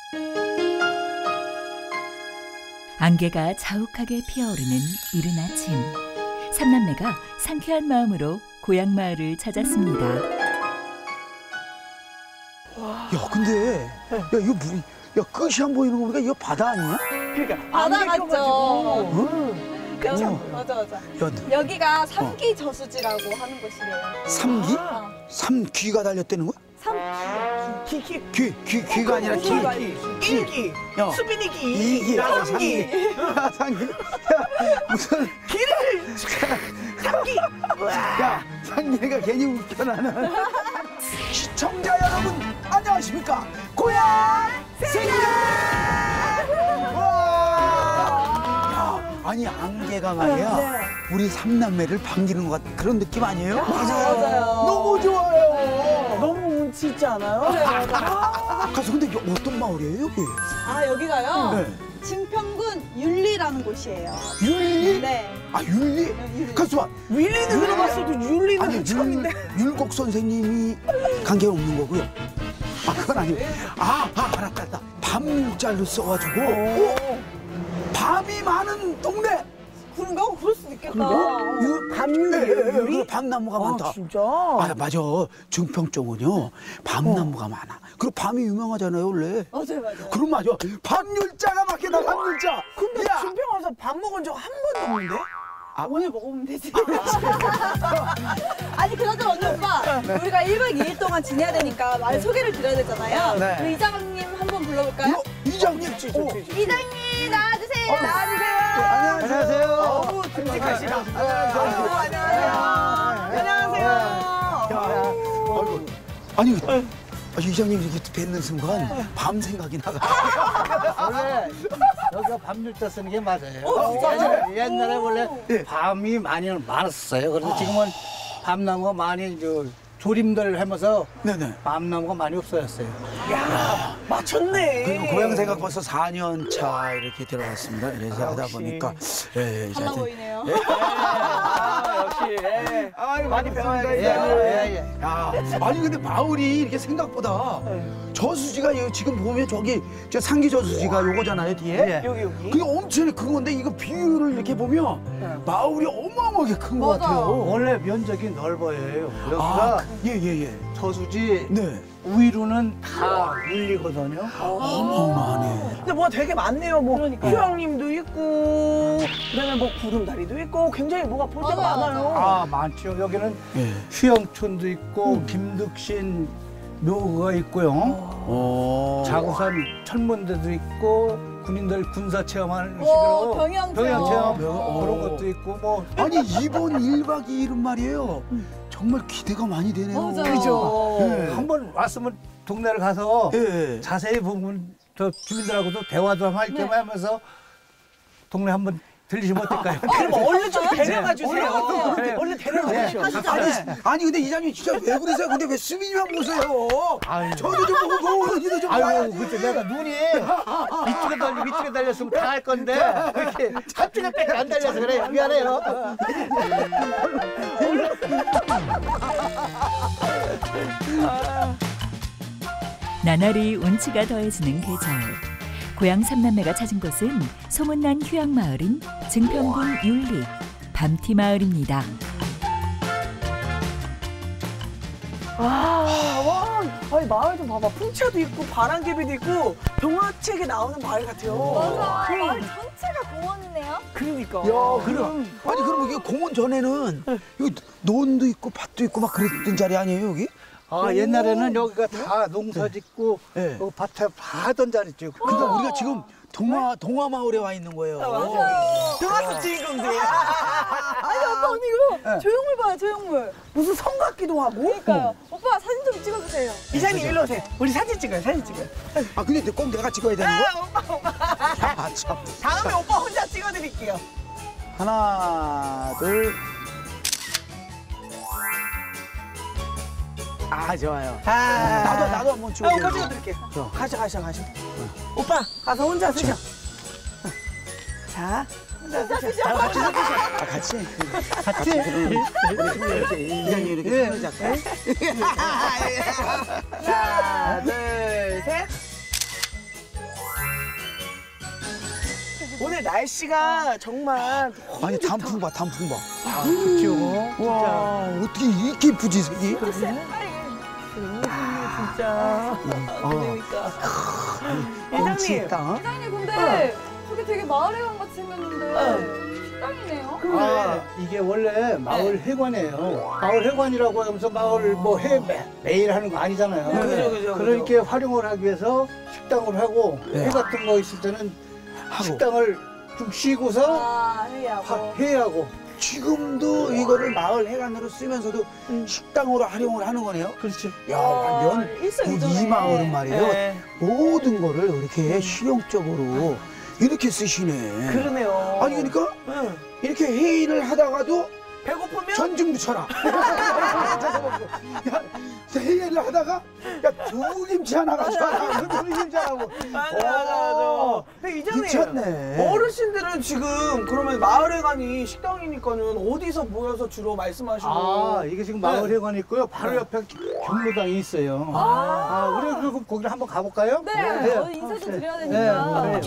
안개가 자욱하게 피어오르는 이른 아침, 삼남매가 상쾌한 마음으로 고향 마을을 찾았습니다. 야, 근데 야 이거 뭐, 야 끝이 안 보이는 거 보니까 이거 바다 아니야? 그러니까 바다 같죠? 그쵸? 맞아. 야, 여기가 삼기 저수지라고 하는 곳이래요. 삼기? 어. 삼귀가 달렸다는 거야? 귀가 아니라 일기, 야, 수빈이 기, 이기, 삼기. 삼기. 야, 무슨 기를 삼기. 야, 상기가 괜히 웃겨나는. 시청자 여러분, 안녕하십니까? 고향 생각! 야, 아니 안개가 말이야. 네. 우리 삼남매를 반기는 것 같은 그런 느낌 아니에요? 맞아요. 너무 좋아요. 너무 운치 있지 않아요? 네, 맞아요. 가서 근데 어떤 마을이에요 여기? 아, 여기가요? 네. 증평군 율리라는 곳이에요. 율리? 네. 아 율리? 율리. 가서 봐. 윌리는 들어봤어도 율리는 아니 처음인데. 율곡 선생님이 관계 없는 거고요. 아 그건 아니고. 알았다. 밤율자를 써가지고 밤이 많은 동네. 그런가? 그럴 수도 있겠다. 밤율이? 밤나무가 많다. 진짜? 아 맞아. 증평 쪽은요 밤나무가 많아. 그리고 밤이 유명하잖아요 원래. 맞아요. 그럼 맞아. 밤율자가 막히다 밤율자. 근데 야. 증평 와서 밥 먹은 적 한 번도 없는데? 아, 오늘 먹으면 되지. 아니, 그나저나 언니 오빠, 우리가 1박 2일 동안 지내야 되니까 말 소개를 드려야 되잖아요. 네. 우리 이장님 한번 불러볼까요? 이장님. 이장님 나와주세요. 안녕하세요. 어우, 듬직하시다. 안녕하세요. 아니 이장님 이렇게 뵙는 순간 밤 생각이 나가. 원래 여기가 밤율자 쓰는 게 맞아요. 옛날에 원래 예. 밤이 많았어요. 그래서 지금은 밤나무가 많이 조림들 하면서 네네. 밤나무가 많이 없어졌어요. 야, 맞췄네. 그리고 고향 생각 벌써 4년 차 이렇게 들어갔습니다. 그래서 하다 역시. 보니까 달라 보이네요. 역시. 많이 배워야겠어요. 예. 야, 아니 근데 마을이 이렇게 생각보다 저수지가 지금 보면 저기 저 상기 저수지가 요거잖아요 뒤에. 여기. 그게 엄청 큰 건데 이거 비율을 이렇게 보면 마을이 어마어마하게 큰 것 맞아. 같아요. 원래 면적이 넓어요. 여기가 예. 저수지 네. 위로는 다 밀리거든요. 어마어마하네. 근데 뭐가 되게 많네요. 뭐 그러니까요. 휴양림도 있고, 그다음에 뭐 구름다리도 있고, 굉장히 뭐가 볼 데가 맞아요, 많아요. 많죠. 여기는 예. 휴양촌도 있고 김득신 묘가 있고요. 자구산 천문대도 있고 군인들 군사 체험하는 오, 식으로 병영 체험 체험. 그런 것도 있고 뭐 아니 이번 1박 2일은 말이에요. 정말 기대가 많이 되네요. 맞아. 그죠? 예. 한번 왔으면 동네를 가서 예. 자세히 보면 저 주민들하고도 대화도 할 네. 겸 하면서 동네 한번 들리시면 어떨까요? 그럼 얼른 좀 데려가 주세요. 네. 얼른 데려가 주세요. 아니 근데 이장님 진짜 왜 그러세요? 근데 왜 수빈이만 보세요? 아유. 저도 좀 보고 언니도 좀 아유, 봐야지. 그때 내가 눈이 위쪽에 달렸으면 다 할 건데 이렇게 한쪽에밖에 안 달려서 그래요. 미안해요. 나날이 운치가 더해지는 계절. 고향 삼남매가 찾은 곳은 소문난 휴양마을인 증평군 율리 밤티 마을입니다. 아니 마을 좀 봐봐. 풍차도 있고 바람개비도 있고 동화책에 나오는 마을 같아요. 맞아. 마을 전체가 공원이네요. 그러니까. 야, 그럼 아니 그럼 이게 공원 전에는 여기 논도 있고 밭도 있고 막 그랬던 자리 아니에요 여기? 옛날에는 여기가 다 농사 짓고 네. 밭에 다 하던 자리죠. 근데 우리가 지금 동화 마을에 와 있는 거예요. 동화 주인공들. 아니, 오빠 언니 이거 조형물 봐요, 조형물. 무슨 성 같기도 하고. 그러니까요. 오빠 사진 좀 찍어주세요. 이장님 일로 오세요. 우리 사진 찍어요. 아 근데 꼭 내가 찍어야 되는 거야? 오빠. 아, 참. 다음에 오빠 혼자 찍어드릴게요. 하나, 둘. 아 좋아요. 나도 한번 찍어. 오빠 찍어드릴게요. 가셔. 오빠 가서 혼자 쓰셔. 자, 혼자 쓰셔. 같이. 이렇게 이장님 이렇게 손을 잡고. 하나, 둘, 셋. 오늘 날씨가 정말 아니 단풍 봐, 단풍 봐. 아, 그렇죠. 와, 어떻게 이렇게 예쁘지 색이? 진짜. 그러니까. 회장님. 회장님 근데 저기 되게 마을회관 같이 생겼는데 식당이네요. 아, 이게 원래 마을 회관이에요. 마을 회관이라고 하면서 마을 뭐 매일 하는 거 아니잖아요. 그죠. 그러니까 활용을 하기 위해서 식당을 하고 네. 회 같은 거 있을 때는 하고. 식당을 좀 쉬고서 아, 회의하고. 회의하고. 지금도 이거를 마을 해관으로 쓰면서도 식당으로 활용을 하는 거네요. 그렇죠. 야, 완전 일석이조네. 이 마을은 말이에요. 네. 모든 거를 이렇게 실용적으로 이렇게 쓰시네. 그러네요. 아니 그러니까 응. 이렇게 회의를 하다가도 배고프면 전 좀 붙여라. 야, 회의를 하다가 야 두부김치 하나 가져와라. 두부김치 하라고. 맞아. 근데 이전에 미쳤네. 어르신들은 지금 그러면 마을회관이 식당이니까는 어디서 모여서 주로 말씀하시고? 아, 이게 지금 마을 회관이 있고요. 바로 옆에 경로당이 있어요. 우리 그럼 거기를 한번 가볼까요? 네, 어디 인사 좀 드려야 되니까. 네.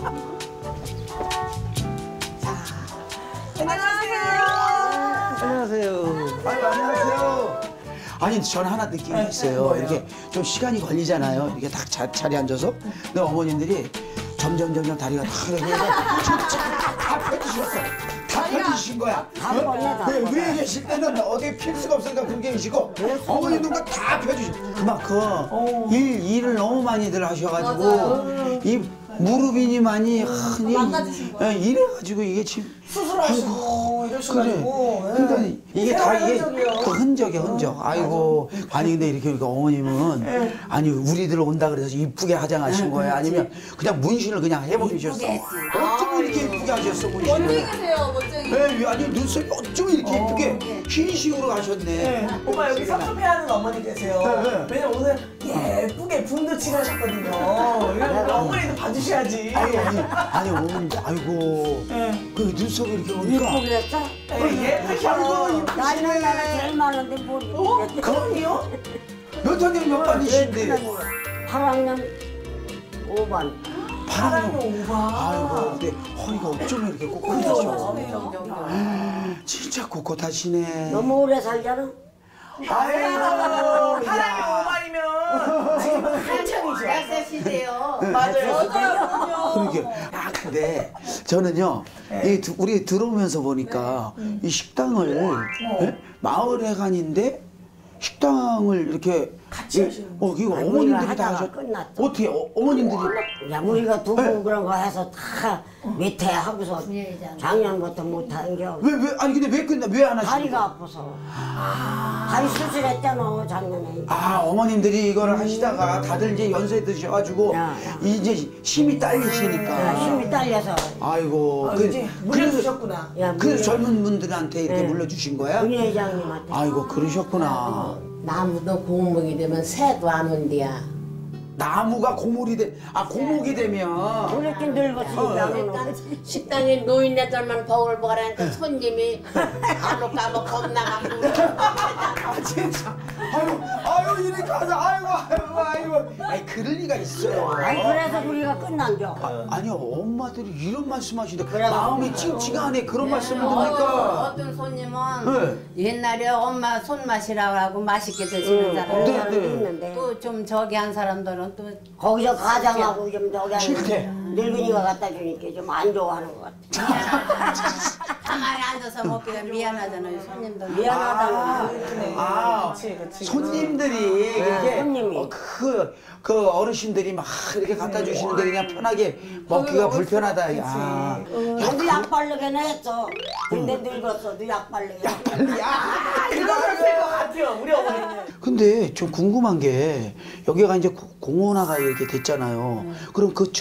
안녕하세요. 아유, 안녕하세요. 아니, 전 하나 느낀 게 있어요. 이렇게 좀 시간이 걸리잖아요. 이렇게 딱 자리에 앉아서. 근데 어머님들이 점점 다리가 다 이렇게 해서 다 펴주셨어. 다 펴주신 거야. 위에 계실 때는 어디 필 수가 없으니까 그렇게 계시고 어머님들 다 펴주시고 그만큼 일을 너무 많이들 하셔가지고 이 무릎이니 많이 망가지신 거예요. 이래가지고 이게 지금 수술하시고 이러셔가지고. 그러니까 이게 다 이게 흔적이요. 그 흔적이야 흔적. 아이고 아니 근데 이렇게 그러니까 어머님은 아니 우리들 온다 그래서 이쁘게 화장하신 거예요? 아니면 그냥 문신을 그냥 해버리셨어? 어쩜 이렇게 이쁘게 하셨어 문신을? 멋쟁이세요, 멋쟁이. 네, 아니 눈썹이 어쩜 이렇게 이쁘게 흰식으로 가셨네. 오빠 여기 섭섭해하는 어머니 계세요. 왜냐면 오늘 예쁘게 분도 칠하셨거든요. 어머니도 봐주셔야지. 아니 어머님 아이고 그 눈썹이 이렇게 오니까 그랬어? 예쁘셔. 나는 나라 제일 많은데 뭘 이렇게 그럼요? 몇 학년 몇 반이신데? 8학년 5반. 파랑요. 오바. 아이고 근데 허리가 어쩜 이렇게 꼿꼿하셔? 진짜 꼿꼿하시네. 너무 오래 살잖아. 아이고. 사람이 오바이면 지금 한창이죠. 시대요. 맞아요. 그러게. 아 근데 저는요 우리 들어오면서 보니까 이 식당을 마을회관인데 식당을 이렇게 같이 하시는 이거 아니, 어머님들이 우리가 다 하다가 하셨. 끝났죠. 어떻게 어머님들이? 야, 우리가 두부 그런 거 해서 다 밑에 하고서 작년부터 못하는 게 없어. 왜 아니 근데 왜 끝나 왜 안 하시는 다리가 거야? 아파서. 다리 수술했잖아, 작년에. 아 어머님들이 이거를 하시다가 다들 이제 연세 드셔가지고 야. 이제 힘이 딸리시니까. 힘이 딸려서. 아이고 이제 물려주셨구나. 야, 그래서 젊은 분들한테 이렇게 물려주신 거야? 문 회장님한테. 아이고 그러셨구나. 나무도 고목이 되면 새도 안 온디야. 나무가 고목이 고목이 되면 우리끼리 늙었으니까. 식당에 노인네들만 버글 버글하니까 손님이 간혹 까먹 겁나가고. 진짜 아유 이렇게 하자 아이고 아니 그럴 리가 있어요. 아니, 그래서 우리가 끝난 겨. 아니 엄마들이 이런 말씀하시는데 그래. 마음이 찡찡하네 그런 말씀을 듣니까. 어떤 손님은 옛날에 엄마 손맛이라고 하고 맛있게 드시는 사람. 그런 네, 사람도 네. 있는데. 또 좀 저기 한 사람들은 또 거기서 가장하고 좀 저기 싫대. 하는 늙은이가 갖다 주니까 좀 안 좋아하는 것 같아. 가만히 앉아서 먹기가 미안하잖아요, 손님들. 미안하다는 거. 그치. 손님들이 이렇게 손님이. 그 어르신들이 막 이렇게 갖다 주시는데 그냥 편하게 먹기가 불편하다. 야, 너도 약 바르게는 했어. 근데 늙었어도 약 바르게. 빨리 야. 그거 그럴 것 같아요, 우리 어머니는. 근데 좀 궁금한 게 여기가 이제 공원화가 이렇게 됐잖아요. 그럼 그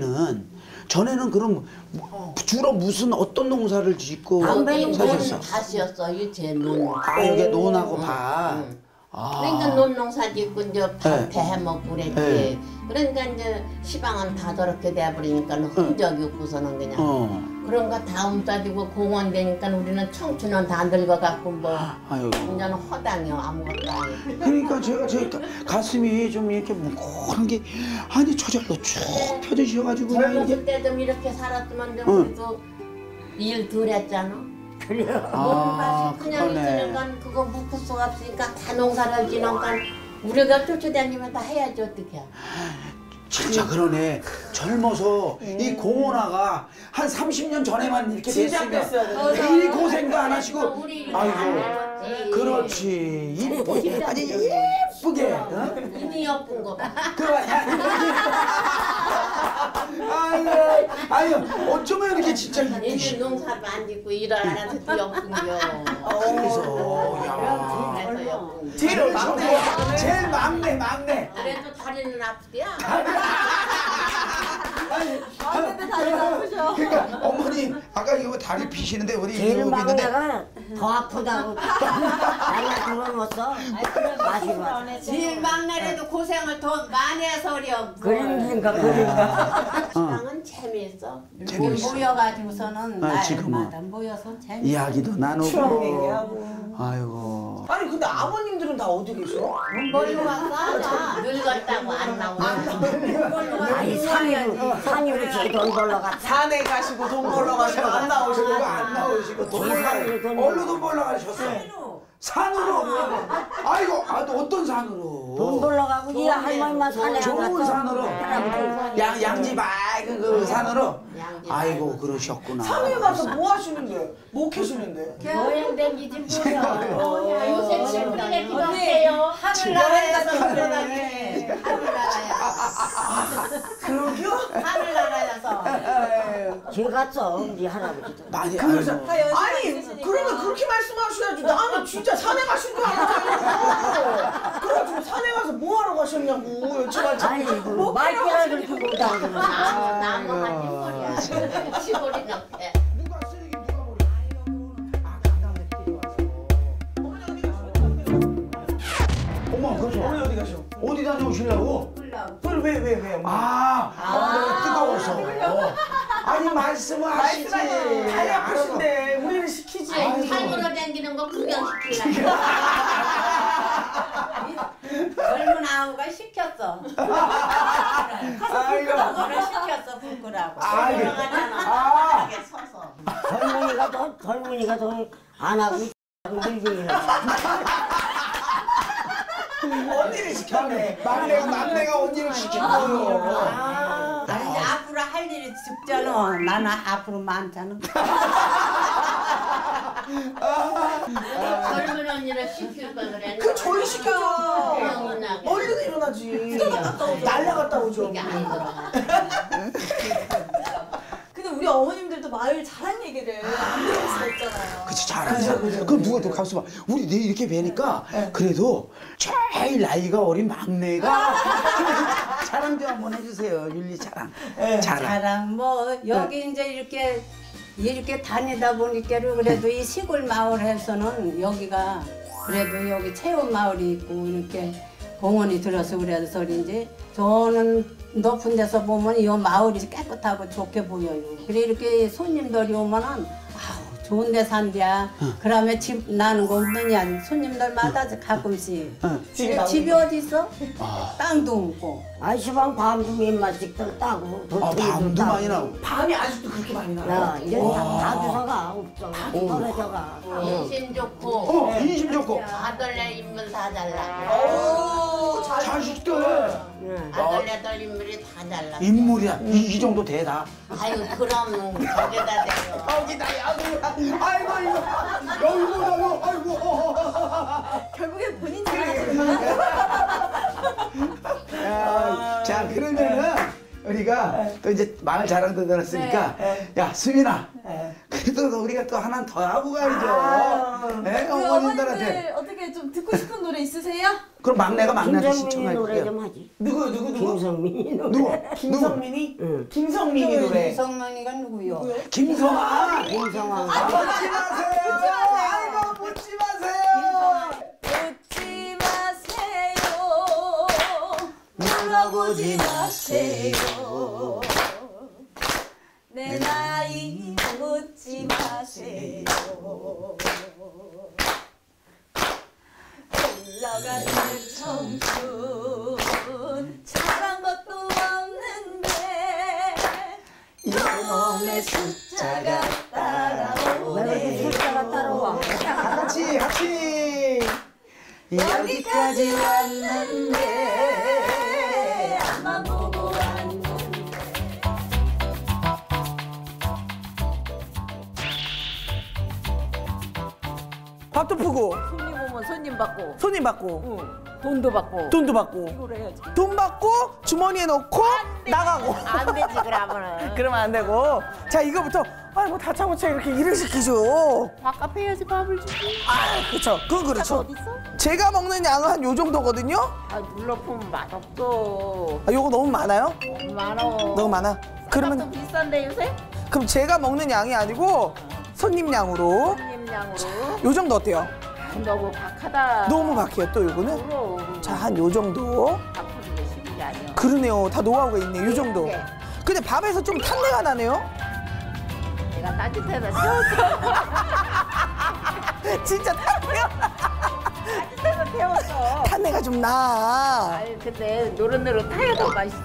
전에는 그럼 주로 무슨 어떤 농사를 짓고 담배 사셨어? 밭이었어, 이제 논. 아 여기 논하고 밭. 그러니까 논농사 짓고 이제 밭에 해먹고 그랬지. 네. 그러니까 이제 시방은 다 저렇게 돼버리니까 흔적이 없고서는 그냥 그런 거 다 움싸지고 공원 되니까 우리는 청춘은 다 늙어갖고 뭐 아유. 이제는 허당이요 아무것도 아니고. 그러니까 제가 제 가슴이 좀 이렇게 뭉클한 게 아니 저절로 쭉 펴지셔가지고 그냥 젊었을 이렇게 때 좀 이렇게 살았으면 좀 우리도 일 덜 했잖아. 아 그냥 그러네. 있는 건 그거 묶을 수가 없으니까 다 농사를 지니까 우리가 쫓아다니면 다 해야지 어떻게. 진짜 그러네. 젊어서 이 공원화가 한 30년 전에만 이렇게 진작 됐으면 됐어야 돼. 이 고생도 안 하시고 우리 이렇게 안 아이고 해봤지. 그렇지 이쁘게 아주 예쁘게 어? 이미 예쁜 거 봐. 아유 어쩌면 이렇게 진짜 얘는 이쁘시 농사도 안 짓고 일을 안 해서 더 예쁜겨. 그래서 야 그래서 예쁜겨. 제일 막내. 제일 막내 그래도 다리는 아프대요. 막내들 다리가 아프셔. 그러니까 어머님 아까 이거 다리 피시는데 우리 제일 이러고 있는데 막내가 더 아프다고 나이가 들어먹었어. 마시고 제일 막내라도 고생을 더 많이 해서 어려. 그러니까 그러니까 시방은 재미있어. 재미있어. 모여가지고서는 지금은. 날마다 모여서 재미있어. 이야기도 추억 나누고 얘기하고. 아이고 아니 근데 아버님들은 다 어디 계셔? 뭘로 왔어? 늙었다고 안 나오네. 아니 산으로 제돈 벌러 갔다. 산에 가시고 돈 벌러 가시고 안 나오시고 그리고 안 나오시고 돈 얼른 돈 벌러 가셨어 산으로 아이고 어떤 산으로 돈 벌러 가고 이 할머니만 산에 좋은 산으로 양지 맑은 그 산으로 양지 아이고 그러셨구나 산에 가서 뭐 하시는데? 뭐 캐시는데? 여행 다니지 뭐야. 요새 친구들에 기도해요. 하늘나라에서 그러다니. 그러게요? 하늘나라에서. 길 갔어 우리 할아버지도. 많이 그래서 아이고. 아니 그러면 그렇게 말씀하셔야지. 나는 진짜 산에 가신 줄 알았잖아요. 그래가지고 산에 가서 뭐 하러 가셨냐고 여쭤봤지. 아니 뭐 말귀를 그렇게 못하고 그러나. 나무 한 뒷머리야. 시골이 옆에. 누가 쓰레기 누가 버려 아 강남에 뛰어와서 어머 그래서 오늘 어디 가셔? 어디 다녀오시려고? 왜 엄마? 아, 뜨거워서. 아니 말씀을 하시지. 다리 아프신데 우리는 시키지. 아니 산으로 다니는 거 구경시키려고. 젊은 아우가 시켰어. 아이고. 그거를 시켰어 불끄라고. 아이고. 들어가잖아. 이렇게 서서. 젊은이가 더 안 하고 늙은이는. 언니를 시켰네. 막내가 언니를 시킨 거요. 아니 이제 앞으로 할 일이 적잖아. 나는 앞으로 많잖아. 젊은 언니를 시킬 걸 그랬나? 그 저희 시켜줘. 영원하게. 얼른 일어나지. 날라갔다 오죠. 이게 안 들어가. 근데 우리 어머님들도 마을 자랑 얘기를 안 들을 수가 없잖아요. 그치 잘하죠. 그럼 누가 또 가서 봐. 우리 내 이렇게 뵈니까 그래도 제일 나이가 어린 막내가 자랑 좀 한번 해주세요. 윤리 자랑. 자랑. 자랑 뭐 여기 이제 이렇게 다니다 보니까 그래도 이 시골 마을에서는 여기가 그래도 여기 체험 마을이 있고 이렇게 공원이 들어서 그래서 이제 저는 높은 데서 보면 이 마을이 깨끗하고 좋게 보여요. 그래 이렇게 손님들이 오면은 아우 좋은 데 산대야. 그러면 집 나는 거 없느냐. 손님들마다 가끔씩. 집이 어디 있어? 땅도 없고. 아시방 밤도 몇 마씩 따고 밤도 많이 나오고. 밤이 아직도 그렇게 많이 나요? 야 이제 다 주사가 없어. 떨어져가. 인심 좋고 인심 좋고. 아들네 인물 다 잘나. 오, 자식들. 아들네들 인물이 다 잘나. 인물이야. 이 정도 돼다. 아유 그럼 거기다 대요. 여기다 아이고 아이고. 결국엔 본인 자랑하시는 거야? 자 그러면은 우리가 또 이제 마을 자랑도 들었으니까 야 수민아 그래도 우리가 또 하나 더 하고 가야죠. 네? 우리 어머님들한테 어머님들 어떻게 좀 듣고 싶은 노래 있으세요? 그럼 막내가 막내한테 김성민이 노래 신청할게요. 좀 하지. 누구? 김성민이 노래. 누구? 김성민이? 응. 김성민이 노래. 성명이가 누구요? 김성아. 김성아. 묻지 마세요. 아이고 묻지 마세요. 웃지 마세요. 알아보지 마세요. 내 나이 묻지 마세요. 흘러가는 청춘 잘한 것도 없는데 이놈의 숫자가 따라오네. 숫자가 따라와. 같이 여기까지 왔는데 앞만 보고 왔는데. 밥도 푸고 손님 오면 손님 받고 손님 받고 돈도 받고 돈도 받고 이걸 해야지. 돈 받고 주머니에 넣고 나가고. 안 되지 그러면은. 그러면 안 되고. 자, 이거부터 뭐 다짜고짜 이렇게 일을 시키죠. 밥값 해야지 밥을 주지. 그렇죠. 그건 그렇죠. 어디 있어? 제가 먹는 양은 한 요 정도거든요. 아 눌러보면 맛없어. 요거 너무 많아요? 너무 많어. 너무 많아. 또 그러면 비싼데 요새? 그럼 제가 먹는 양이 아니고 손님 양으로 손님 양으로. 요 정도 어때요? 너무 박하다. 너무 박해요. 또 요거는. 그럼 자, 한 요 정도. 밥 푸는 게 쉬운 게 아니야. 그러네요. 다 노하우가 있네. 요 정도. 네. 근데 밥에서 좀 탄내가 나네요. 내가 따뜻해서 태웠어. 진짜 탄내가. 따뜻해서 태웠어. 탄내가 좀 나. 아유 근데 노릇노릇 타야 더 맛있어.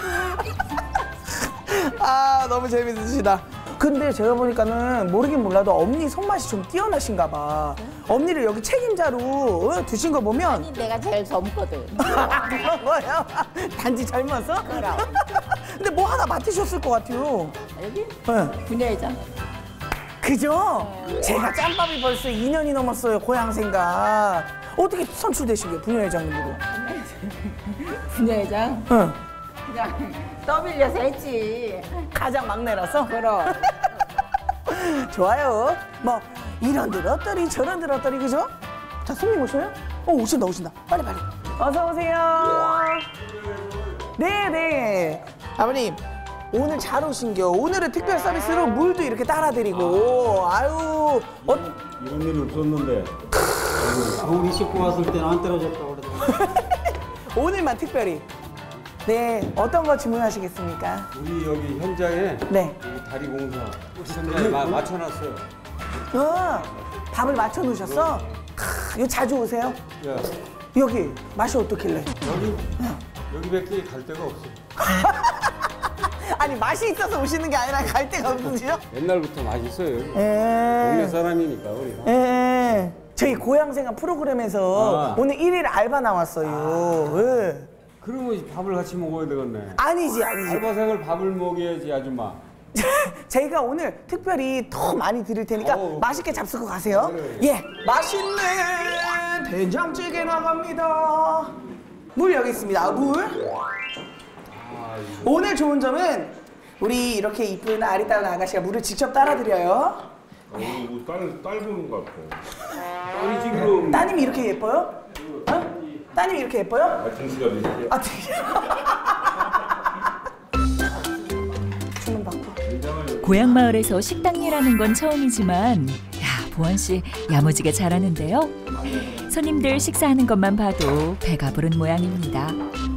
아, 너무 재밌으시다. 근데 제가 보니까는 모르긴 몰라도 엄니 손맛이 좀 뛰어나신가 봐. 엄니를 여기 책임자로 두신 거 보면 내가 제일 젊거든. 그런 거예요? 단지 젊어서? 그럼. 근데 뭐 하나 맡으셨을 것 같아요. 여기 네. 분야회장. 그죠? 제가 짬밥이 벌써 2년이 넘었어요, 고향 생각. 어떻게 선출되신 거예요, 부녀회장님으로? 분야회장 응. 그냥 떠밀려서 했지. 가장 막내라서? 그럼. 좋아요. 뭐 이런 들었더니 저런 들었더니 그죠? 자, 손님 오셔요? 오신다. 빨리. 어서 오세요. 네. 아버님, 오늘 잘 오신겨. 오늘은 특별 서비스로 물도 이렇게 따라드리고. 아유. 이런 일이 없었는데 우리 식구 왔을 때는 안 떨어졌다고 그러더라고요. 오늘만 특별히. 네, 어떤 거 주문하시겠습니까? 우리 여기 현장에 네. 여기 다리 공사 현장에 맞춰놨어요. 밥을 맞춰 놓으셨어? 이거 자주 오세요? 야, 여기 맛이 어떻길래? 여기밖에 갈 데가 없어. 아니, 맛이 있어서 오시는 게 아니라 갈 데가 없으시죠? 옛날부터 맛있어요. 동네 사람이니까 우리가. 예. 저희 고향생활 프로그램에서 오늘 1일 알바 나왔어요. 예. 그러면 밥을 같이 먹어야 되겠네. 아니지. 알바생을 밥을 먹여야지 아줌마. 저희가 오늘 특별히 더 많이 드릴 테니까 맛있게 잡수고 가세요. 예, 맛있는 된장찌개 나갑니다. 물 여기 있습니다. 물. 오늘 좋은 점은 우리 이렇게 이쁜 아리따운 아가씨가 물을 직접 따라드려요. 딸 보는 것 같아. 딸이 지금 따님이 이렇게 예뻐요? 따님이 이렇게 예뻐요? 등수가 비슷해요. 주문 받고. 고향 마을에서 식당 일하는 건 처음이지만 보원 씨 야무지게 잘하는데요. 손님들 식사하는 것만 봐도 배가 부른 모양입니다.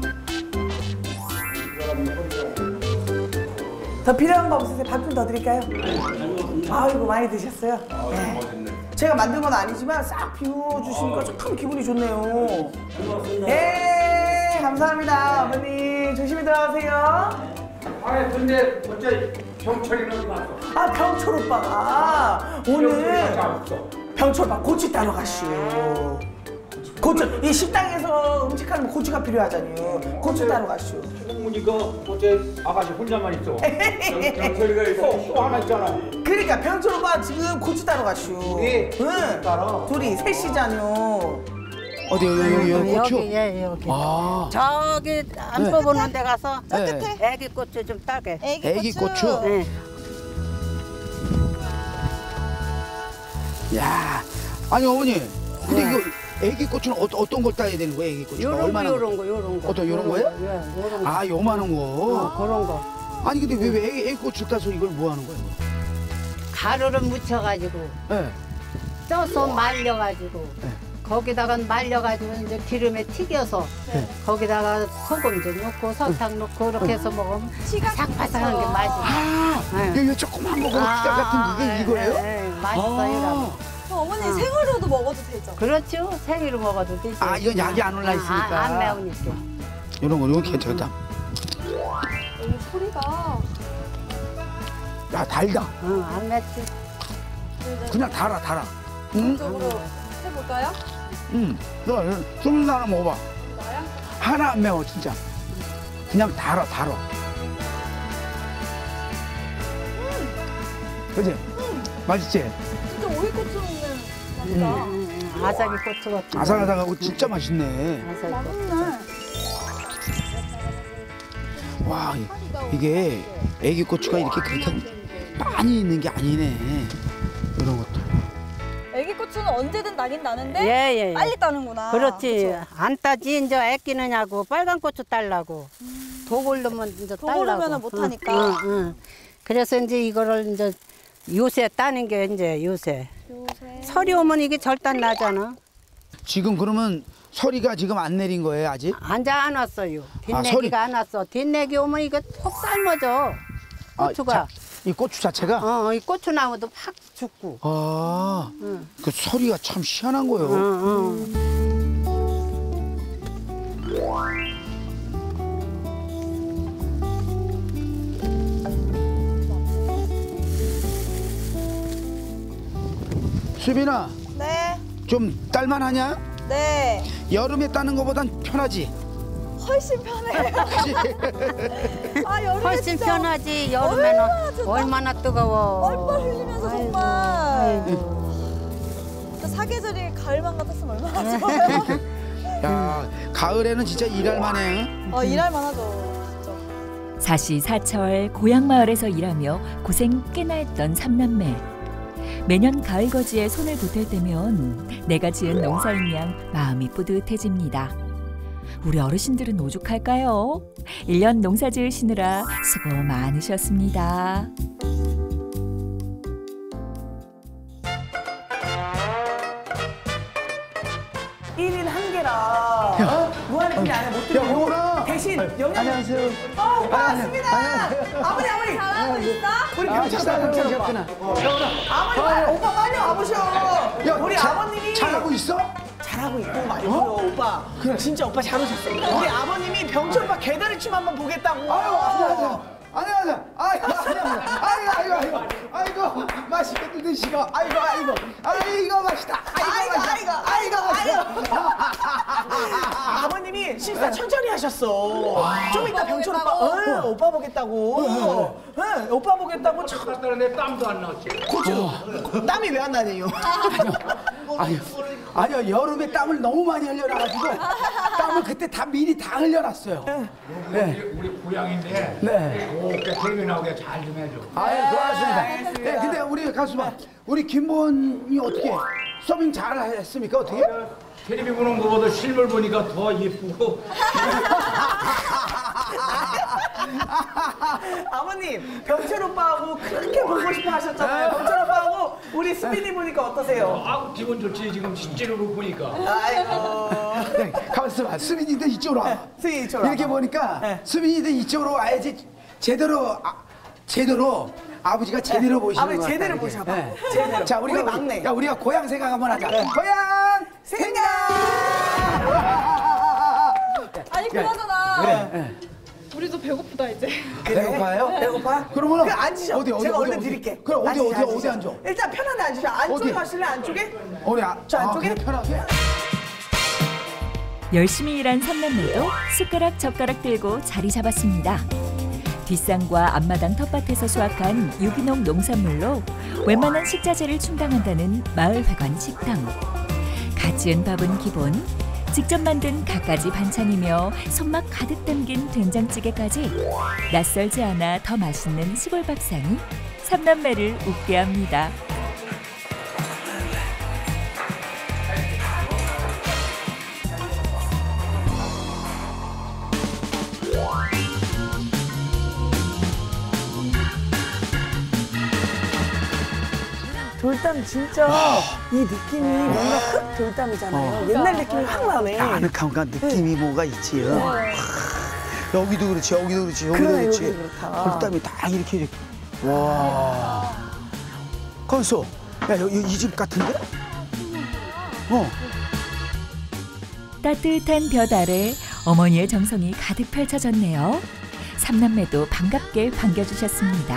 더 필요한 거 없으세요? 밥 좀 더 드릴까요? 아이고, 많이 드셨어요? 네. 제가 만든 건 아니지만 싹 비워주시니까 참 기분이 좋네요. 네, 감사합니다. 어머니 조심히 들어가세요. 근데 어째 병철이는 왔어? 병철 오빠가 오늘 병철 오빠 고추 따러 가시오. 고추, 이 식당에서 음식하면 고추가 필요하잖아요. 고추 따러 가시오. 보니까 어째 아가씨 혼자만 있어. 병철이가 있어. 또 하나 있잖아. 그러니까 병철 오빠 지금 고추 따러 가시오. 네. 응. 따라. 둘이 셋이잖요. 어디 여기 고추? 여기. 아, 저기 안 뽑는 데 가서 네. 애기 고추 좀 따게. 애기 고추. 네. 야, 아니 어머니, 근데 이거 애기 고추는 어떤 걸 따야 되는 거예요? 애기 고추 요런 거. 어떤 요런 거예요? 예, 요런 거. 아, 요만한 거. 그런 거. 아니 근데 왜 애기 고추 따서 이걸 뭐 하는 거예요? 가루를 묻혀가지고 네. 쪄서 말려가지고 거기다가 말려가지고 이제 기름에 튀겨서 거기다가 소금 좀 넣고 설탕 넣고 이렇게 해서 먹으면 삭바삭한 게 맛있어요. 이거 조그만 거 기가 같은 그게 이거예요? 네, 맛있어요. 어머니 생으로도 먹어도 되죠? 그렇죠. 생으로 먹어도 되죠. 아, 이건 약이 안 올라 있으니까. 안 매우니까. 이런 거 이건 괜찮다. 이 소리가 야, 달다. 안 맵지. 그냥 달아. 응? 쪽으로 해볼까요? 응. 너 소문 하나 먹어봐. 나요? 하나 안 매워, 진짜. 그냥 달아. 그지? 맛있지? 진짜 오이고추 먹는 맛이다. 아삭이 고추 같은 거. 아삭아삭하고 진짜 맛있네. 아삭이 고추. 맛있네. 와, 이게 애기 고추가 이렇게 그렇다고 많이 있는 게 아니네. 이런 것도. 애기 고추는 언제든 나긴 나는데 예. 빨리 따는구나. 그렇지. 그쵸? 안 따지 이제 애끼느냐고 빨간 고추 딸라고. 독 오르면 이제 독 딸라고. 오르면은 못 하니까. 응. 그래서 이제 이거를 이제 요새 따는 게 이제 요새. 설이 오면 이게 절단 나잖아. 지금 그러면 서리가 지금 안 내린 거예요, 아직? 앉아 안 왔어요. 설이- 뒷내기가 안 왔어. 뒷내기 오면 이거 푹 삶아져. 고추가. 이 고추 자체가? 이 고추나무도 팍 죽고. 아, 응. 그 서리가 참 희한한 거예요. 수빈아, 네. 좀 딸만하냐? 네. 여름에 따는 거보단 편하지? 훨씬 편해요. 그치? 아, 여름에 훨씬 진짜 편하지. 여름에는 얼마나 진짜 얼마나 뜨거워. 뻘뻘 흘리면서 정말. 진짜 사계절이 가을만 같았으면 얼마나 좋아요. 야, 가을에는 진짜 일할 만해. 일할만 하죠. 진짜. 사시사철 고향 마을에서 일하며 고생 꽤나 했던 삼남매. 매년 가을 거지에 손을 보탤 때면 내가 지은 농사인 양 마음이 뿌듯해집니다. 우리 어르신들은 오죽할까요? 1년 농사 지으시느라 수고 많으셨습니다. 일인 한 개라 무한리필이 안에 못 들고 영훈아! 대신 영양 안녕하세요. 오빠 왔습니다. 아버님 잘하고 있어? 우리 병철 오빠 아버님 오빠 빨리 와보셔. 우리 아버님이 잘하고 있어? 잘하고 있고 말이죠 오빠. 진짜 오빠 잘 오셨어요. 우리 아버님이 병철 오빠 계단을 춤 한번 보겠다고. 안녕하세요. 아이고, 맛있게 드시고. 아이고, 맛있다. 아이고, 맛있다. 아버님이 식사 천천히 하셨어. 좀 이따 병철 오빠, 오빠 보겠다고. 오빠 보겠다고 참. 내 땀도 안 나왔지. 그죠? 땀이 왜 안 나네요? 아니요, 여름에 땀을 너무 많이 흘려놔가지고 땀을 그때 다 미리 다 흘려놨어요. 우리 고향인데 네. 꼭 텔레비 나오게 잘 좀 해줘. 고맙습니다. 네, 근데 우리 가수봐, 우리 김보은이 어떻게 서빙 잘 했습니까? 어떻게? 텔레비 보는 거보다 실물 보니까 더 예쁘고. 아버님, 병철 오빠하고 그렇게 보고 싶어 하셨잖아요. 병철 오빠하고 우리 수빈이 보니까 어떠세요? 아, 기분 좋지. 지금 실제로 보니까. 아이고. 네, 가만있어 봐. 수빈이도 이쪽으로 와. 수빈이 이쪽으로 이렇게 와봐. 보니까 네. 수빈이도 이쪽으로 와야지 제대로 아버지가 제대로 보시는 아버지 것 같다. 제대로 이렇게. 보셔봐. 네. 제대로. 자, 우리 막내. 야, 우리가 고향 생각 한번 하자. 네. 고향 생각! 아니, 그나저나. 네. 우리도 배고프다, 이제. 배고파요? 배고파? 그러면 그럼 앉으셔. 어디 제가 얼른 드릴게. 그럼 어디 앉으셔. 앉아? 일단 편하게 앉으셔. 안쪽에 어디? 가실래, 안쪽에? 우리 저 안쪽에? 그래, 편하게. 열심히 일한 삼남매도 숟가락 젓가락 들고 자리 잡았습니다. 뒷산과 앞마당 텃밭에서 수확한 유기농 농산물로 웬만한 식자재를 충당한다는 마을회관 식당. 갓 지은 밥은 기본, 직접 만든 갖가지 반찬이며 손맛 가득 담긴 된장찌개까지 낯설지 않아 더 맛있는 시골 밥상이 삼남매를 웃게 합니다. 돌담 진짜 이 느낌이 뭔가 흑 돌담이잖아요. 옛날 느낌이 확 나네. 아늑함과 느낌이 뭐가 있지. 여기도 그렇지, 여기도 그렇지, 여기도 그러네, 그렇지. 여기 그렇다. 돌담이 다 이렇게. 와. 건수, 야, 이 집 같은데? 따뜻한 볕 아래 어머니의 정성이 가득 펼쳐졌네요. 삼남매도 반갑게 반겨주셨습니다.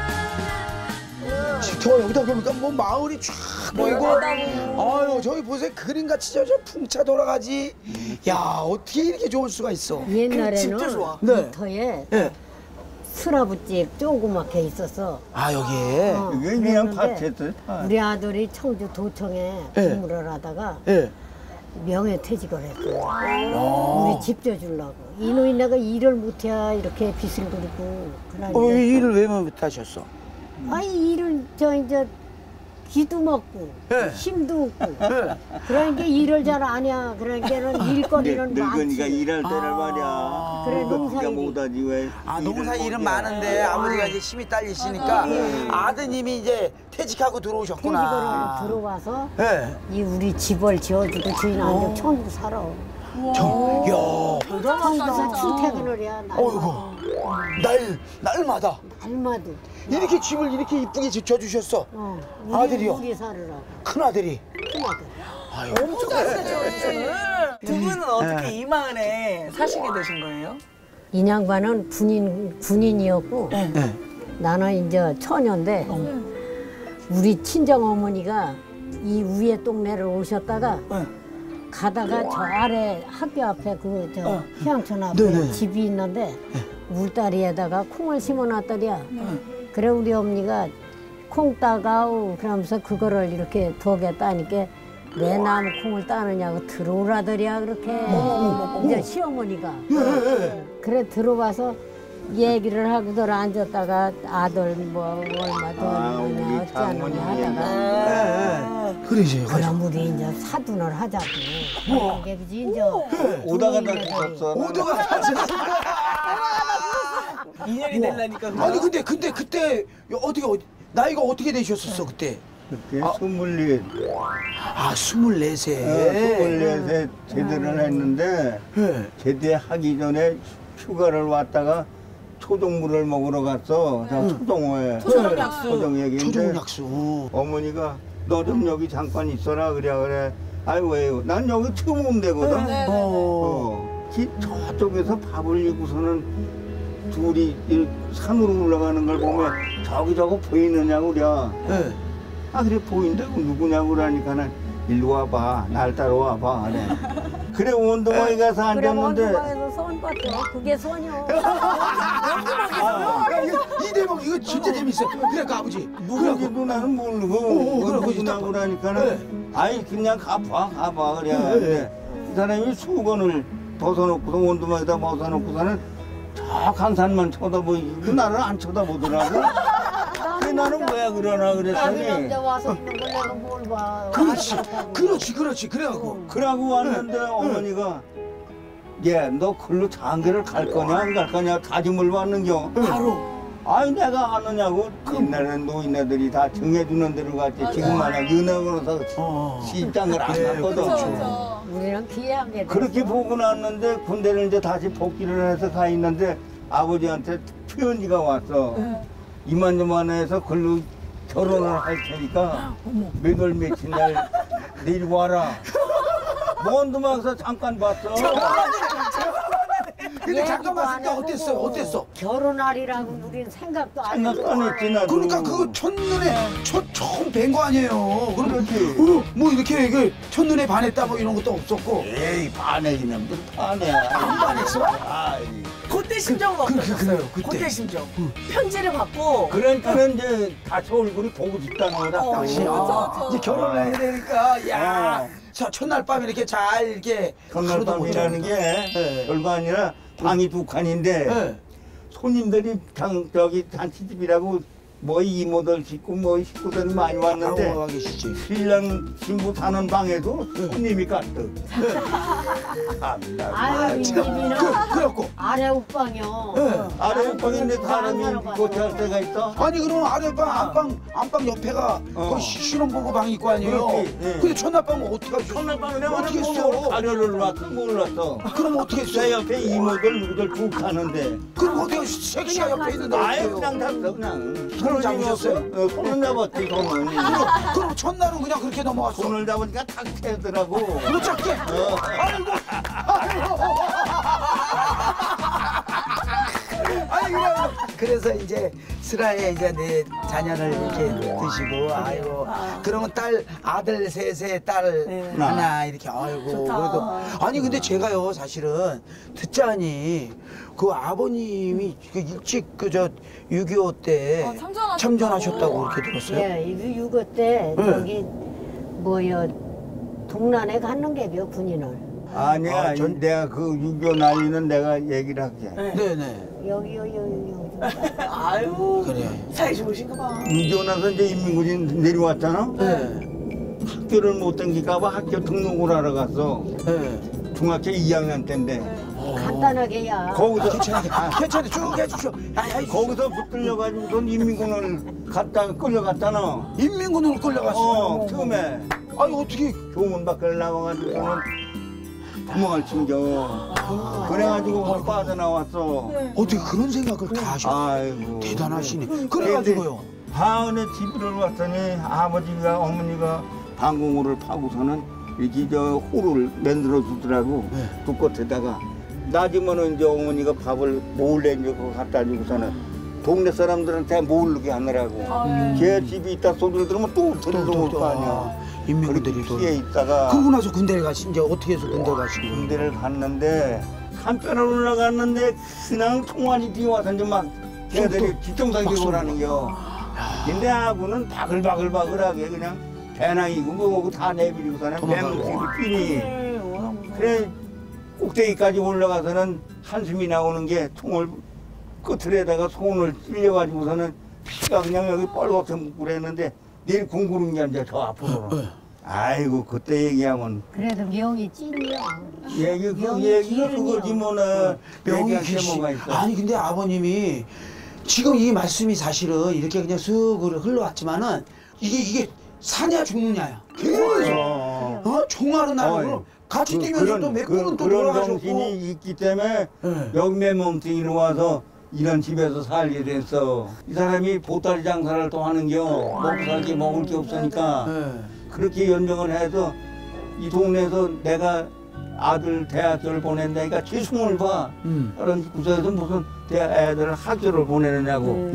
저 여기다 보니까 뭐 마을이 쫙 보이고. 아유, 저기 보세요. 그림같이 저 풍차 돌아가지. 야, 어떻게 이렇게 좋을 수가 있어. 옛날에는 진짜 좋아. 네. 미터에 예. 수라부집 조그맣게 있었어. 아, 여기에. 이게 그냥 그랬는데 밭에서. 우리 아들이 청주 도청에 예. 근무를 하다가 예. 명예퇴직을 했어요. 우리 집 져주려고. 이놈이 내가 일을 못해야 이렇게 빚을 부리고. 그러는데 일을 왜 못하셨어? 아이 일을 저 이제 기도 먹고 예. 힘도 없고 그러니까 일을 잘 안 해. 그러니까는 일거리는 늙으니까 많지. 일할 때를 말이야. 그래, 그러니까 농사일이. 못하지 왜? 아, 농사 일을 일은 못해. 많은데 아버지가 이제 힘이 딸리시니까 아드님이 이제 퇴직하고 퇴직을 들어오셨구나. 들어와서 예. 이 우리 집을 지어주고 주인 안쪽 청주 살아. 야. 청주에서 출퇴근을 해야 어이구. 날마다 날마다. 이렇게 집을 이렇게 이쁘게 지어주셨어. 우리, 아들이요? 우리 살으라고. 큰 아들이. 큰아들. 엄청 잘생겼어요. 두 분은 어떻게 이 마을에 사시게 되신 거예요? 인양반은 군인이었고 네. 나는 이제 처녀인데 우리 친정 어머니가 이 위에 동네를 오셨다가 가다가 저 아래 학교 앞에 그 저 휴양촌 앞에 네네. 집이 있는데 울다리에다가 콩을 심어놨더리야. 그래 우리 어머니가 콩 따가오 그러면서 그거를 이렇게 덕에 따니까 내 나무 콩을 따느냐고 들어오라더리야 그렇게 이제 시어머니가 그래 들어와서 얘기를 하고들 앉았다가 아들 뭐 얼마 더 우리 있느냐 어쩌느냐 장모님이 하다가 그러지. 그럼 우리 이제 사돈을 하자고 이게 그지 이제 오다가 다 부모님네들이 죽었어. 오다가 같이. 인연이 되려니까 아니 근데 그때 어떻게 나이가 어떻게 되셨었어 그때? 그때 24. 아 24세. 24세 제대를 했는데 네. 제대하기 전에 휴가를 왔다가 초종물을 먹으러 갔어. 저 초종호에. 초종약수. 초종약수. 어머니가 너 좀 여기 잠깐 있어라 그래. 아이 왜요? 난 여기 처음 온 데거든. 집 저쪽에서 밥을 입고서는 둘이 이 산으로 올라가는 걸 보면 저거 보이느냐고 그래. 네. 아 그래 보인다고 누구냐고 그러니까는 일로 와봐 날 따라와봐 그래 원동아이 가서 그래 앉았는데 원두방에서 손 봤죠 그게 손이요 이 대목 이거 진짜 재밌어. 그러니까 아버지. 누구지도 나는 모르고 누구냐고 그러니까는 아이 그냥 가봐 그래. 근데 이 사람이 수건을 벗어놓고서 원두방에다 벗어놓고서는 저 강산만 쳐다보이고 나를 안 쳐다보더라고. 그래 나는 왜 그러나 그랬더니 남자 와서 있는 걸 내가 뭘 봐. 그렇지. 그래갖고. 그러고 왔는데 어머니가 너 글로 장계를 갈 거냐 안 갈 거냐 다짐을 받는겨. 바로. 아니 내가 아느냐고. 옛날에는 노인네들이 다 정해주는 대로 갔지. 지금 만약 은행으로서 시장을 안 갔거든. 우리는 귀하게 그렇게 보고 났는데 군대를 이제 다시 복귀를 해서 가 있는데 아버지한테 표현지가 왔어. 이만저만해서 글로 결혼을 할 테니까 몇 월 며칠 날 내려와라. 먼두막에서 잠깐 봤어. 근데 잠깐 봤을 때 어땠어? 결혼하리라고 우리는 생각도 안 생각 안 했지 나도. 그러니까 그거 첫눈에 처음 뵌 거 아니에요. 그렇지. 뭐 이렇게 첫눈에 반했다 뭐 이런 것도 없었고. 에이 반해지는 무슨 반해야. 안 반했어? 아이. 그때 심정은 어떠셨어요? 그때 심정. 편지를 받고 그러니까는 이제 다시 얼굴이 보고 싶다는 거다. 당시 이제 결혼을 해야 되니까 야 첫날 밤에 이렇게 잘 이렇게 첫날 밤이라는 게 별거 아니라 방이 두 칸인데 손님들이 저기 잔치집이라고 뭐 이모들 식구 뭐 식구들 많이 왔는데 와 계시지. 신랑 신부 사는 방에도 손님이 가득. 아유 이 집이는 그래갖고 아래 옥방이요. 아래 방인데 사람이 고치할 때가 있어? 아니 그럼 아랫방 안방 옆에가 거기 신혼부부 방 있고 아니에요. 그렇지, 예. 근데 첫날방은 어떻게 하셨어? 첫날방에 어떻게 내가 했어? 가려를 놨어 몰랐어. 그럼 어떻게 했어? 내 옆에 이모들 누구들 쭉 가는데 그럼 어떻게 섹시가 옆에 있는데 아예 어떡해요? 그냥 잡어 그냥. 손을 잡으셨어요? 손을 잡았지 손은. 그럼 첫날은 그냥 그렇게 넘어갔어. 손을 잡으니까 탁 캐더라고. 그거 작게. 아이고. 아이고. 그래서 이제 슬하에 이제 내 자녀를 이렇게 드시고 아이고 그러면 아들 셋에 딸 하나 이렇게 아이고 그래도 아니 근데 제가요 사실은 듣자니 그 아버님이 그 일찍 그저 6.25 때 참전하셨다고 그렇게 들었어요. 예, 6.25 때 저기 뭐여 동란에 갔는 게요 군인을. 아니야 내가 그 6.25 난리는 내가 얘기를 할게. 네네. 여기. 아유 그래. 사이 좋으신가 봐. 6.25 나서 이제 인민군이 내려왔잖아. 네. 학교를 못 다니까 봐 학교 등록을 하러 갔어. 네. 중학교 2학년 때인데 간단하게야. 거기서 괜찮아 쭉 해주셔. 거기서 붙들려가지고 인민군을 끌려갔잖아. 인민군으로 끌려갔어. 처음에 아니 어떻게 교문 밖을 나와가지고는 구멍을 챙겨. 그래가지고 못 빠져나왔어. 어떻게 그런 생각을 다 하셨어? 아이고 대단하시네. 그래가지고요. 방안에 집을 왔더니 아버지가 어머니가 방공호를 파고서는 이렇게 저 호를 만들어 주더라고. 두 끝에다가 낮이면은 이제 어머니가 밥을 몰래 이제 그거 갖다 주고서는 동네 사람들한테 모르게 하느라고. 걔 집이 있다 소리를 들으면 또 들어올 거 아니야. 인민군들이 피해 있다가 그러고 나서 군대를 가신 이제 어떻게 해서 군대 가신 거예요? 군대를 갔는데 산편을 올라갔는데 그냥 통화지 뛰어와서 이제 막 걔들이 뒷정상격을 하는겨. 근데 아구는 바글바글바글하게 그냥 배낭이고 뭐고 다 내버리고서는 맹목이고 뛰니. 그래 꼭대기까지 올라가서는 한숨이 나오는 게 총을 끝을에다가 손을 찔려가지고서는 피가 그냥 여기 뻘겋게 묻고 그랬는데 내일 공구는 게 이제 저 앞으로. 아이고 그때 얘기하면 그래도 명이 찐이야. 얘기가 그거지 뭐는 명이 귀시. 아니 근데 아버님이 지금 이 말씀이 사실은 이렇게 그냥 쓱 흘러왔지만은 이게 사냐 죽느냐야. 계속 총알은 나고 같이 뛰면서 또 몇 번은 또 그런 돌아가셨고. 정신이 있기 때문에 여기 내 몸뚱이로 와서 이런 집에서 살게 됐어. 이 사람이 보따리 장사를 또 하는겨. 먹고 살기 먹을 게 없으니까 그렇게 연명을 해서 이 동네에서 내가 아들 대학교를 보낸다니까 지승을 봐. 다른 구석에서 무슨 애들을 학교를 보내느냐고.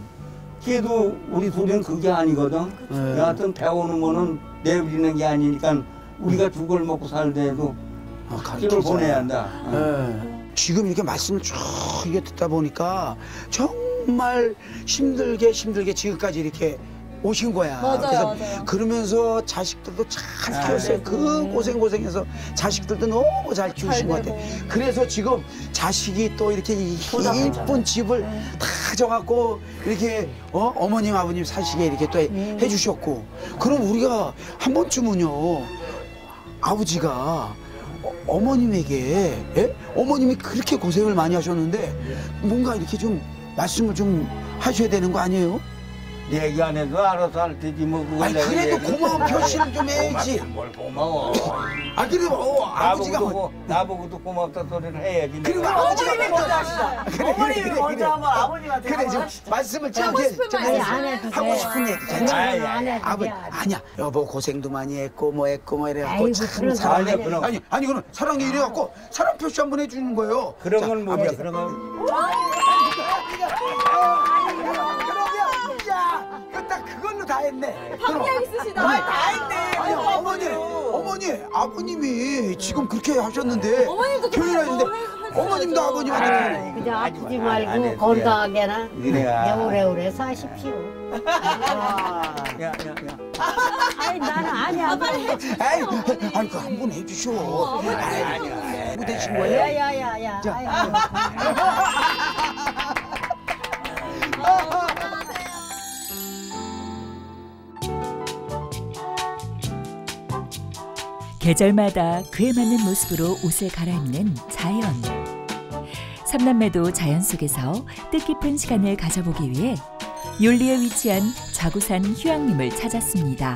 걔도 우리 둘은 그게 아니거든. 여하튼 배우는 거는 내버리는 게 아니니까 우리가 죽을 먹고 살더라도 학교를 보내야 한다. 지금 이렇게 말씀을 쭉 이게 듣다 보니까 정말 힘들게 지금까지 이렇게 오신 거야. 맞아요. 그러면서 자식들도 잘 키웠어요. 그 고생해서 자식들도 너무 잘 키우신 것 같아. 그래서 지금 자식이 또 이렇게 이쁜 집을 다 져갖고 이렇게 어머님 아버님 사시게 이렇게 또 해주셨고. 그럼 우리가 한 번쯤은요 아버지가 어머님에게 어머님이 그렇게 고생을 많이 하셨는데 뭔가 이렇게 좀 말씀을 좀 하셔야 되는 거 아니에요? 얘기 안 해도 알아서 할 테지 뭐. 아니 그래도 고마운 표시를 좀 해야지. 뭘 고마워. 아 그래도 아버지가 나보고도 고맙다 소리를 해야지. 그리고 내가. 아버지가 먼저 하시자. 어머님이 먼저 한번 아버님한테 그래 한번 좀 하시죠. 말씀을 좀 하고 이렇게 싶은 좀 말씀 안 해도 하고 돼. 싶은 얘기 안 괜찮아. 해도 아버지 돼. 아니야 여보 고생도 많이 했고 뭐 이래갖고 아이고, 참 그런 사랑해. 아니야, 그럼. 아니 그럼 사랑해 이래갖고 사랑 표시 한번 해주는 거예요. 그런 자, 건 뭐냐 아버지. 그런 건. 딱 그걸로 다 했네. 방향 있으시다. 다 했네. 아니 어머니 아버님이 지금 그렇게 하셨는데 어머님도 표현하는데 그렇게 어머님도 아버님한테 그냥 아프지 안 말고 해, 건강하게나 그래야. 오래오래 사십시오. 야. 아니 나는 아니야. 아니 그 한 번 해주셔. 아니 뭐 되신 거예요? 야야야야. 계절마다 그에 맞는 모습으로 옷을 갈아입는 자연. 삼남매도 자연 속에서 뜻깊은 시간을 가져보기 위해 율리에 위치한 좌구산 휴양림을 찾았습니다.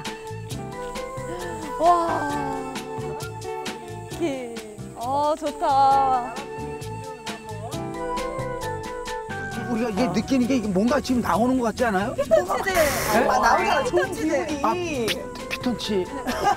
와. 좋다. 우리가 이게 느끼는 게 이게 뭔가 지금 나오는 것 같지 않아요? 피톤치드. 나오잖아. 좋은 기분이. 피톤치.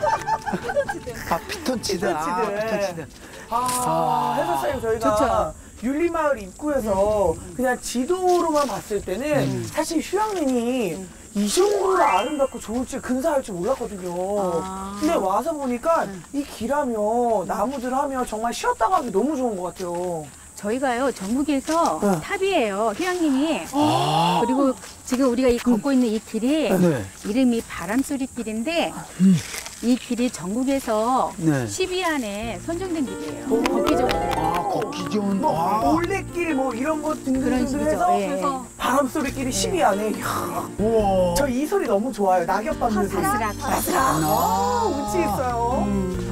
피톤치드. 피톤치드. 해설사님 저희가 율리마을 입구에서 그냥 지도로만 봤을 때는 사실 휴양림이 이 정도로 아름답고 좋을지 근사할 줄 몰랐거든요. 근데 와서 보니까 이 길하며 나무들 하며 정말 쉬었다 가기 너무 좋은 것 같아요. 저희가요 전국에서 탑이에요 휴양림이. 그리고 지금 우리가 걷고 있는 이 길이 이름이 바람소리길인데 이 길이 전국에서 10위 안에 선정된 길이에요. 걷기 좋은 길. 걷기 좋은. 올레길 뭐 이런 거 등등해서 그래서 바람소리길이 10위 안에. 저 이 소리 너무 좋아요. 낙엽 밟는 소리. 바스락. 운치 있어요.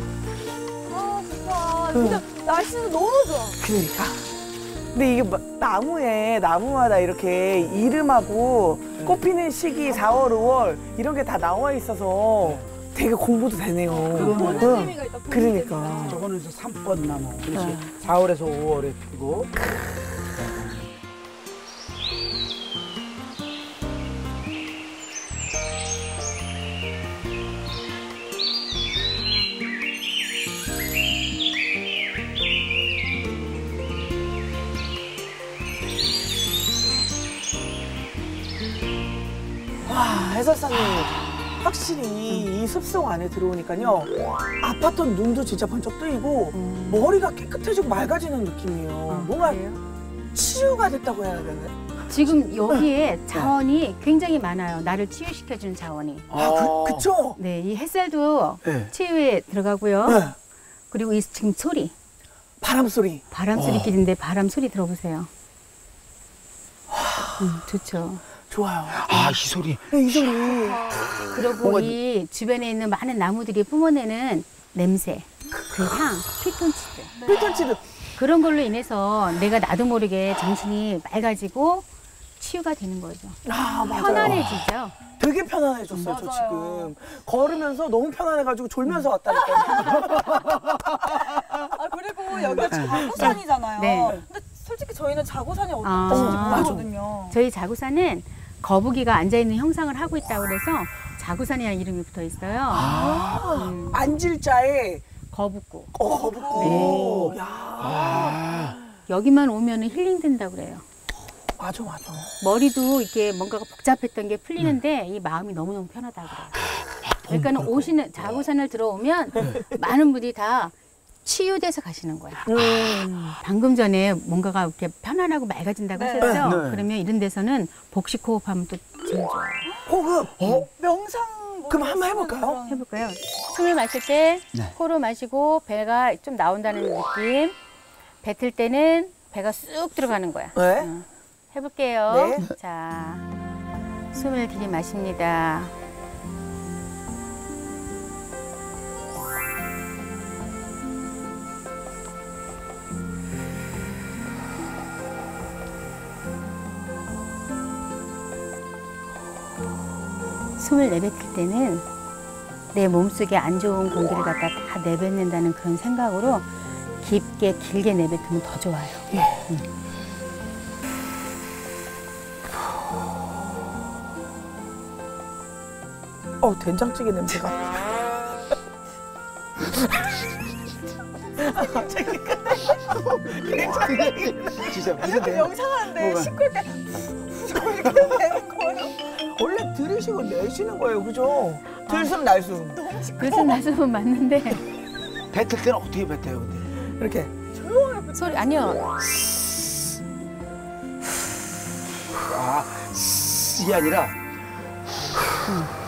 좋다. 진짜 날씨는 너무 좋아. 그러니까. 근데 이게 나무마다 이렇게 이름하고 꽃피는 시기 4월, 5월 이런 게 다 나와 있어서 되게 공부도 되네요. 보는 재미가 있다. 그러니까. 저거는 3번 나무. 그렇지. 4월에서 5월에 피고. 해설사님 확실히 이 숲속 안에 들어오니까요 아팠던 눈도 진짜 번쩍 뜨이고 머리가 깨끗해지고 맑아지는 느낌이에요. 뭔가 치유가 됐다고 해야 되나요? 지금 여기에 자원이 굉장히 많아요. 나를 치유시켜주는 자원이. 그쵸? 네, 이 햇살도 치유에 들어가고요. 그리고 이 지금 소리. 바람소리. 바람소리길인데 바람 소리 들어보세요. 좋죠. 좋아요. 이 소리. 이 소리. 그리고 이 주변에 있는 많은 나무들이 뿜어내는 냄새, 그 향, 피톤치드. 피톤치드. 그런 걸로 인해서 내가 나도 모르게 정신이 맑아지고 치유가 되는 거죠. 편안해지죠. 되게 편안해졌어요, 저 지금. 걸으면서 너무 편안해가지고 졸면서 왔다니까요. 그리고 여기가 자구산이잖아요. 네. 근데 솔직히 저희는 자구산이 어떤지 모르거든요. 저희 자구산은 거북이가 앉아있는 형상을 하고 있다고 그래서 자구산이라는 이름이 붙어 있어요. 앉을 자에 거북고. 거북고. 네. 여기만 오면 힐링된다고 그래요. 맞아. 머리도 이렇게 뭔가가 복잡했던 게 풀리는데 이 마음이 너무너무 편하다고 그래요. 그러니까는 오시는 자구산을 들어오면 많은 분들이 다 치유돼서 가시는 거야. 방금 전에 뭔가가 이렇게 편안하고 맑아진다고 하셨죠? 그러면 이런 데서는 복식 호흡하면 또 제일 좋아요. 호흡? 명상. 그럼 한번 해볼까요? 해볼까요? 숨을 마실 때 코로 마시고 배가 좀 나온다는 느낌. 뱉을 때는 배가 쑥 들어가는 거야. 해볼게요. 자, 숨을 들이마십니다. 숨을 내뱉을 때는 내 몸속에 안 좋은 공기를 갖다 다 내뱉는다는 그런 생각으로 깊게 길게 내뱉으면 더 좋아요. 된장찌개 냄새가. 진짜 무슨 명상하는데 시끄럽게 이렇게 되는 거예요. 원래 들으시고 내쉬는 거예요, 그죠? 들숨 날숨. 들숨 날숨은 맞는데 뱉을 때는 어떻게 뱉어요, 근데? 이렇게 소리 아니요. 이게 아니라